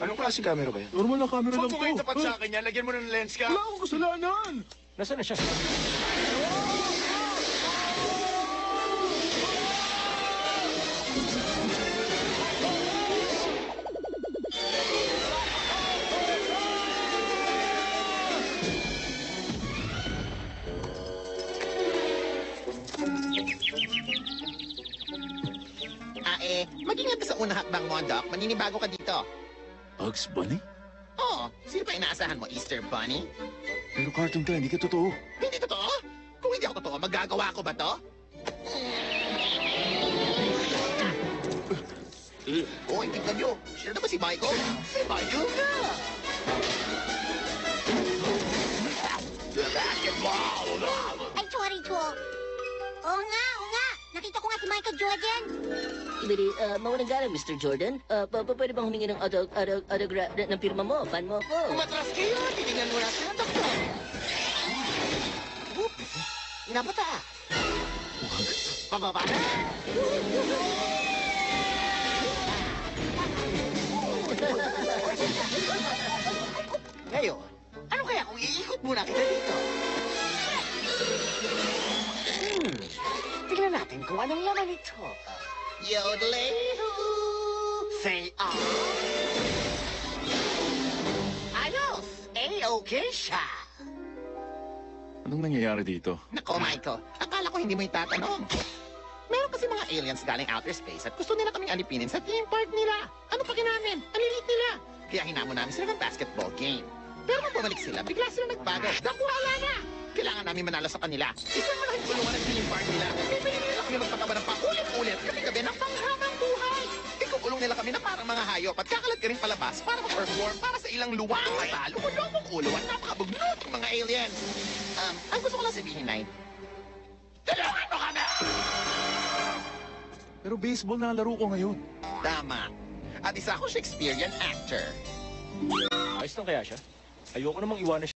Anong klaseng camera ba yan? Normal na camera lang Huwag to. mo ngayon tapat sa akin yan. Lagyan mo ng lens ka. Wala akong kasalanan. Nasaan na siya? Mag-ingat ka sa unang hakbang mo, Doc. Maninibago ka dito. Bugs Bunny? Oo, sino pa inaasahan mo, Easter Bunny? Pero cartoon ka, hindi ka totoo. Hindi totoo? Kung hindi ako totoo, magagawa ko ba to? Hoy, tingnan nyo. Sino na ba si Michael? Si Michael na! The basketball! Ay, sorry po. Oo nga, oo nga. Nakita ko nga si Michael Jordan. Ibig, mawalang galang, Mr. Jordan. Pwede bang humingi ng autograph ng pirma mo? Fan mo ko? Umatras kayo! Titingnan mo natin ang doktor! Oop! Nabata! Huwag. Pababa na! Ngayon, ano kaya kung iikot muna kita dito? Tignan natin kung anong laman ito. Yodeling! Say ayos! A-okay siya! Anong nangyayari dito? Nako, Michael. Akala ko hindi mo itatanong. Meron kasi mga aliens galing outer space at gusto nila kaming alipinin sa theme park nila. Ano pa namin? Ang lilit nila. Kaya hinamon namin sila ng basketball game. Pero nung bumalik sila, bigla sila nagbago. Naku, wala na! Kailangan namin manalo sa kanila. Isang malaking kulungan ng theme park nila. Pipili nila kami magpakaba ng paulit-ulit. Gabi-gabi ng panghabang buhay. Ikukulong nila kami na parang mga hayop at kakalat ka rin palabas para mag-perform para sa ilang luwang mata, lumulobong ulo at napakabugnot ng mga aliens. Ang gusto ko lang sabihin, Nay, tulungan mo kami! Pero baseball na ang laro ko ngayon. Tama. At isa akong Shakespearean actor. Ayos lang kaya siya? Ayoko namang iwanan siya.